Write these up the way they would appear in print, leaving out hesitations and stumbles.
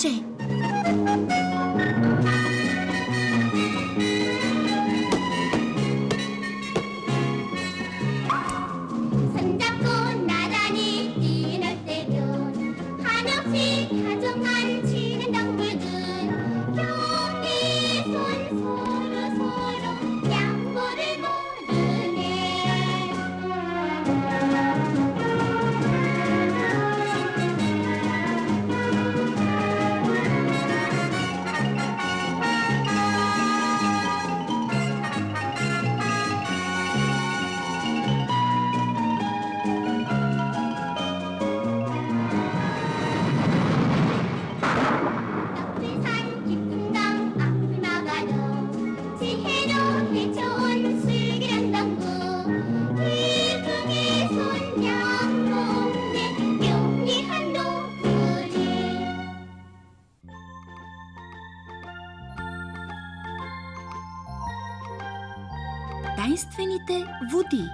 момче. Тайнствените води.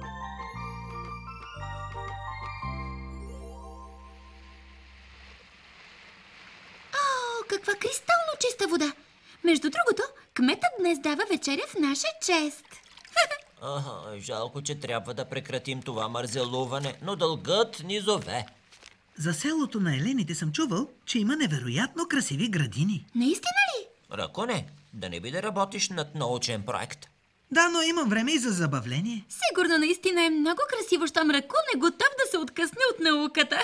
О, каква кристално чиста вода! Между другото, кметът днес дава вечеря в наша чест. Жалко, че трябва да прекратим това мързелуване, но дългът ни зове. За селото на елените съм чувал, че има невероятно красиви градини. Наистина ли? Раконе, да не би да работиш над научен проект? Да, но имам време и за забавление. Сигурно наистина е много красиво, щом Ракун е готов да се откъсне от науката.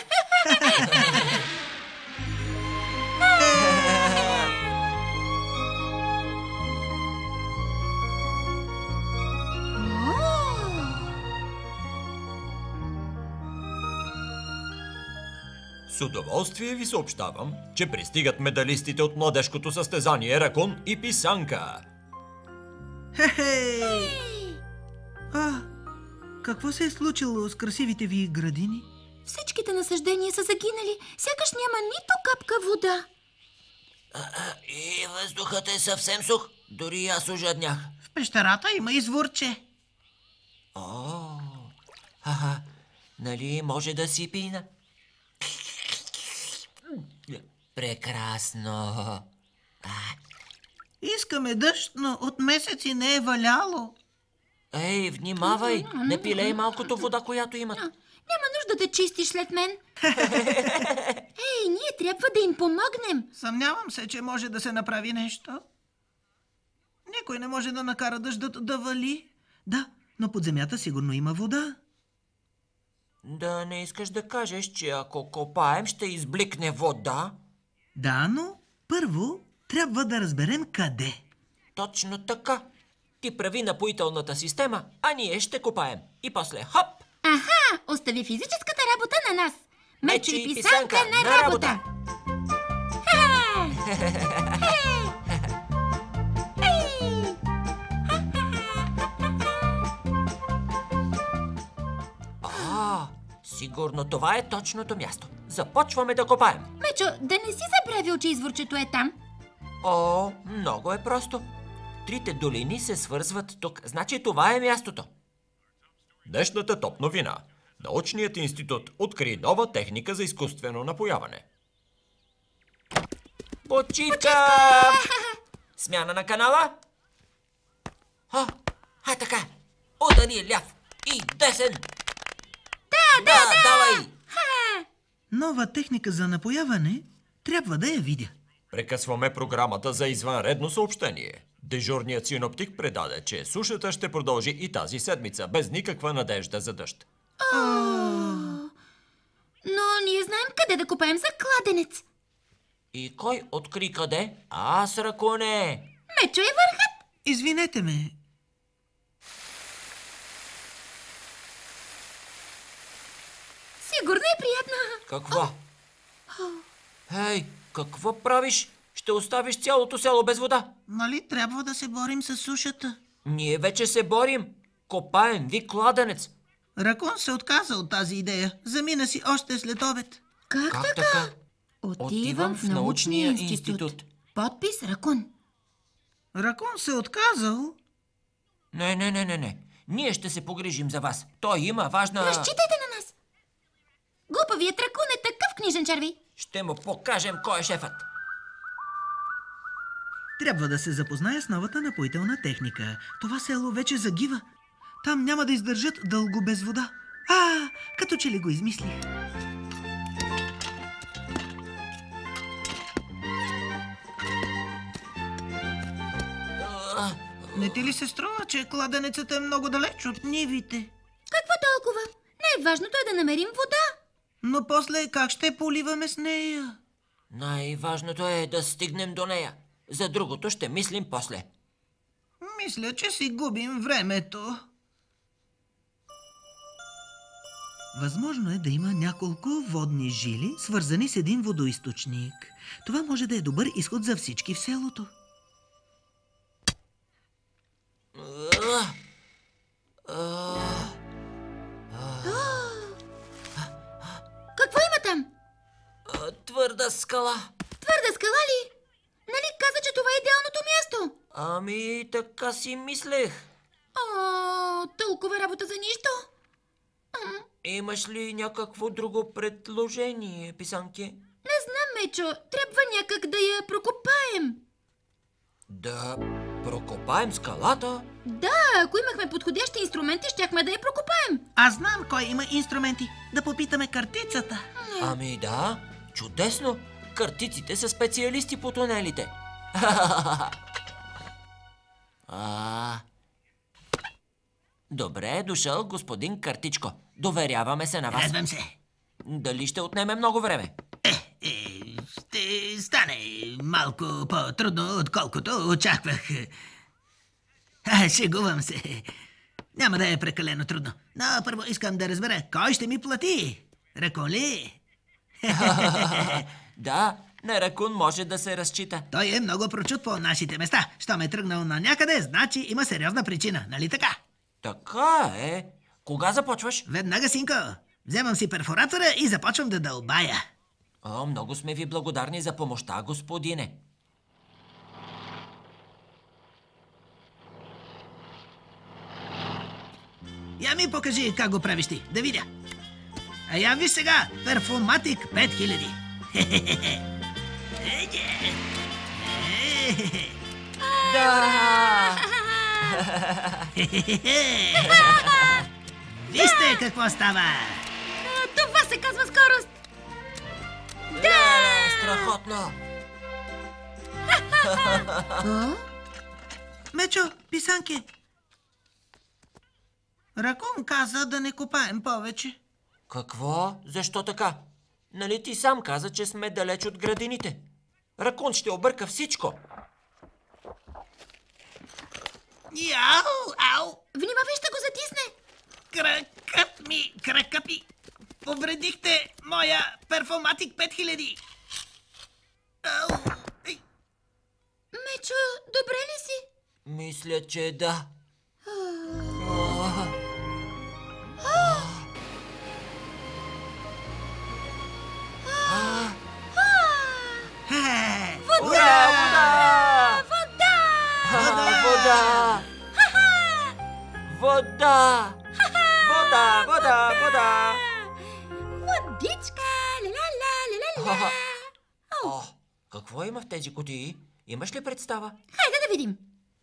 С удоволствие ви съобщавам, че пристигат медалистите от младежкото състезание Ракун и писанка. Хе-хей! Какво се е случило с красивите ви градини? Всичките насаждения са загинали. Сякаш няма нито капка вода. И въздухът е съвсем сух. Дори аз ожаднях. В пещерата има изворче. Нали може да си пина? Прекрасно. Искаме дъжд, но от месеци не е валяло. Ей, внимавай! Не пилей малкото вода, която имат. Няма нужда да чистиш след мен. Ей, ние трябва да им помогнем. Съмнявам се, че може да се направи нещо. Никой не може да накара дъждът да вали. Да, но под земята сигурно има вода. Да не искаш да кажеш, че ако копаем, ще избликне вода? Да, но първо трябва да разберем къде. Точно така. Ти прави напоителната система, а ние ще копаем. И после хоп! Аха, остави физическата работа на нас. Мечо и писанка на работа! Сигурно това е точното място. Започваме да копаем. Мечо, да не си забравил, че изворчето е там? Много е просто. Трите долини се свързват тук. Значи това е мястото. Днешната топ новина. Научният институт откри нова техника за изкуствено напояване. Почивка! Смяна на канала? Така. Удари ляв и десен. Давай! Нова техника за напояване? Трябва да я видя. Прекъсваме програмата за извънредно съобщение. Дежурният синоптик предаде, че сушата ще продължи и тази седмица, без никаква надежда за дъжд. Но ние знаем къде да копаем за кладенец. И кой откри къде? Аз, Ракуне! Мечо е върхът! Извинете ме. Сигурно е приятно. Какво? Ей, какво правиш? Ще оставиш цялото село без вода. Нали трябва да се борим с сушата? Ние вече се борим. Копаем ви кладенец. Ракун се отказа от тази идея. Замина си още след обед. Как така? Отивам в научния институт. Подпис Ракун. Ракун се отказал? Не. Ние ще се погрижим за вас. Той има важна... Разчитайте на нас. Глупавият Ракун е такъв книжен черви. Ще му покажем кой е шефът. Трябва да се запозная с новата напоителна техника. Това село вече загива. Там няма да издържат дълго без вода. Като че ли го измислих. Не ти ли се струва, че кладенецът е много далеч от нивите? Какво толкова? Най-важното е да намерим вода. Но после как ще поливаме с нея? Най-важното е да стигнем до нея. За другото ще мислим после. Мисля, че си губим времето. Възможно е да има няколко водни жили, свързани с един водоизточник. Това може да е добър изход за всички в селото. Какво има там? Твърда скала. Твърда скала ли? Нали каза, че това е идеалното място? Ами, така си мислех. Толкова работа за нищо? Имаш ли някакво друго предложение, писанки? Не знам, Мечо. Трябва някак да я прокопаем. Да прокопаем скалата? Да, ако имахме подходящи инструменти, щяхме да я прокопаем. Аз знам кой има инструменти. Да попитаме картицата. Ами да, чудесно. Картиците са специалисти по тунелите. Добре е дошъл, господин Картичко. Доверяваме се на вас. Радвам се. Дали ще отнеме много време? Ще стане малко по-трудно, отколкото очаквах. Шегувам се. Няма да е прекалено трудно. Но първо искам да разбера, кой ще ми плати? Ракун ли? Да, на ракун може да се разчита. Той е много прочут по нашите места. Щом е тръгнал на някъде, значи има сериозна причина, нали така? Така е. Кога започваш? Веднага, синко. Вземам си перфоратора и започвам да дълбая. Много сме ви благодарни за помощта, господине. Я ми покажи как го правиш ти, да видя. А я виж сега, перфуматик 5000. Да! Вижте какво става. Това се казва скорост. Да! Страхотно! Мечо, писанки. Ракун каза да не копаем повече. Какво? Защо така? Нали ти сам каза, че сме далеч от градините? Ракун ще обърка всичко. Яу, ау! Внимавай, ще го затисне. Кракът ми. Повредихте моя перфуматик 5000. Ау! Мечо, добре ли си? Мисля, че да. Вода! Вода! Вода! Вода! Водичка! Ла-ла-ла-ла-ла! Какво има в тези кутии? Имаш ли представа? Хайде да видим.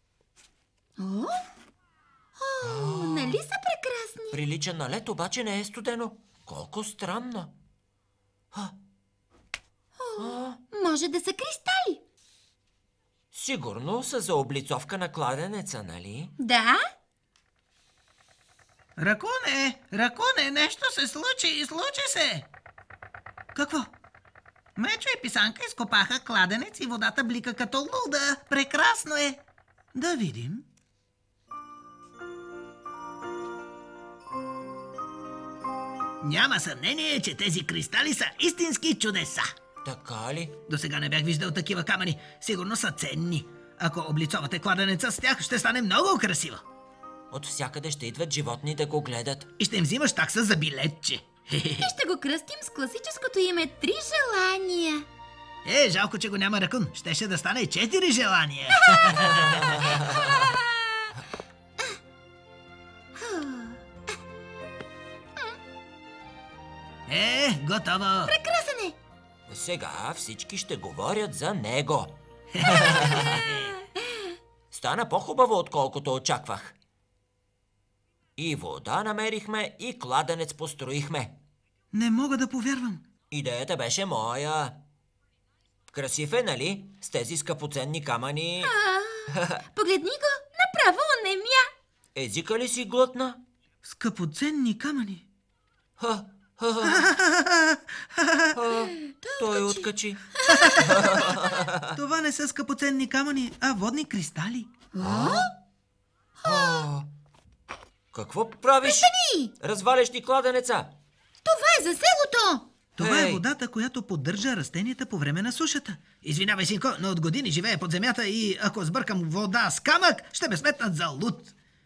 Нали са прекрасни? Прилича на лед, обаче не е студено. Колко странно. Може да са кристали. Сигурно са за облицовка на кладенеца, нали? Да? Ракуне, нещо се случи се. Какво? Мечо и писанка изкопаха кладенец и водата блика като луда. Прекрасно е. Да видим. Няма съмнение, че тези кристали са истински чудеса. Така ли? До сега не бях виждал такива камъни. Сигурно са ценни. Ако облицовате кладенеца с тях, ще стане много красиво. От всякъде ще идват животни да го гледат. И ще им взимаш такса за билетче. И ще го кръстим с класическото име 3 желания. Жалко, че го няма ракун. Щеше да стане 4 желания. Готово. Прекрасен е. Сега всички ще говорят за него. Стана по-хубаво, отколкото очаквах. И вода намерихме, и кладенец построихме. Не мога да повярвам. Идеята беше моя. Красив е, нали? С тези скъпоценни камъни. Погледни го, направо онемя. Езика ли си глътна? Скъпоценни камъни. Той откачи. Това не са скъпоценни камъни, а водни кристали. Какво правиш? Престани! Разваляш ти кладенеца. Това е за селото. Това е водата, която поддържа растенията по време на сушата. Извинявай, синко, но от години живее под земята и ако сбъркам вода с камък, ще ме сметнат за луд.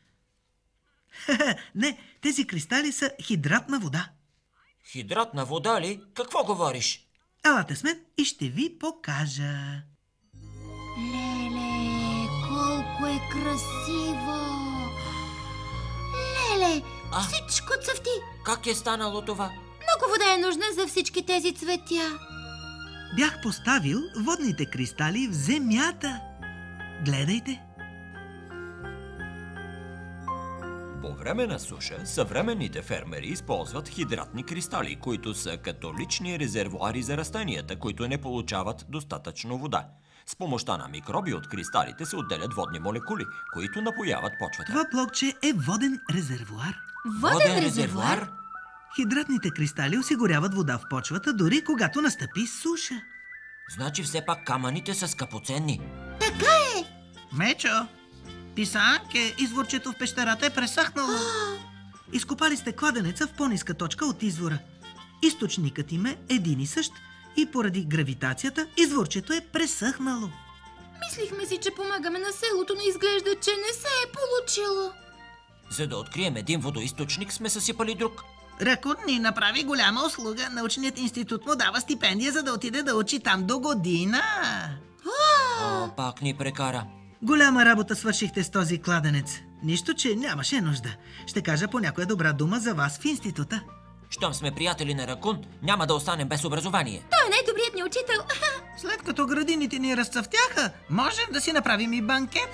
Не, тези кристали са хидратна вода. Хидратна вода ли? Какво говориш? Елате с мен и ще ви покажа. Леле, колко е красиво! Леле, всичко цъфти! Как е станало това? Много вода е нужна за всички тези цветя. Бях поставил водните кристали в земята. Гледайте. По време на суша, съвременните фермери използват хидратни кристали, които са като лични резервоари за растенията, които не получават достатъчно вода. С помощта на микроби от кристалите се отделят водни молекули, които напояват почвата. Това блокче е воден резервоар. Воден резервоар? Хидратните кристали осигуряват вода в почвата, дори когато настъпи суша. Значи все пак камъните са скъпоценни. Така е! Мечо, писанке, изворчето в пещерата е пресъхнало. Изкопали сте кладенеца в по-ниска точка от извора. Източникът им е един и същ и поради гравитацията изворчето е пресъхнало. Мислихме си, че помагаме на селото, но изглежда, че не се е получило. За да открием един водоизточник, сме съсипали друг. Ракун ни направи голяма услуга. Научният институт му дава стипендия, за да отиде да учи там до година. Пак ни прекара. Голяма работа свършихте с този кладенец. Нищо, че нямаше нужда. Ще кажа по някоя добра дума за вас в института. Щом сме приятели на Ракун, няма да останем без образование. Той е най-добрият ни учител. След като градините ни разцъфтяха, можем да си направим и банкет.